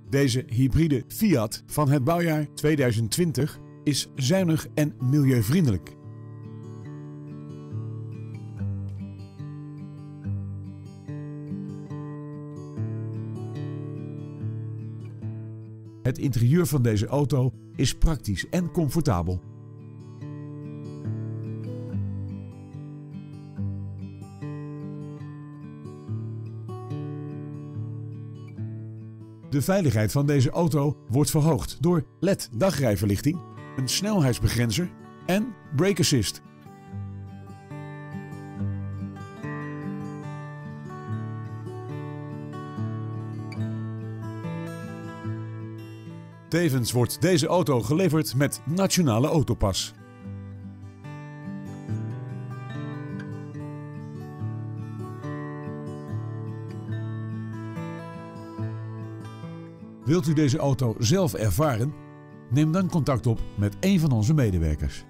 Deze hybride Fiat van het bouwjaar 2020 is zuinig en milieuvriendelijk. Het interieur van deze auto is praktisch en comfortabel. De veiligheid van deze auto wordt verhoogd door LED-dagrijverlichting, een snelheidsbegrenzer en brake assist. Tevens wordt deze auto geleverd met Nationale Autopas. Wilt u deze auto zelf ervaren? Neem dan contact op met een van onze medewerkers.